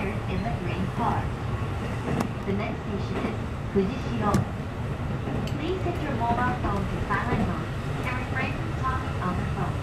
passengers in the green car. The next station is Fujishiro. Please set your mobile phone to silent mode and refrain from talking on the phone.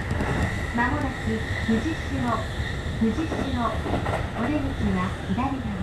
まもなく藤代お出口は左側。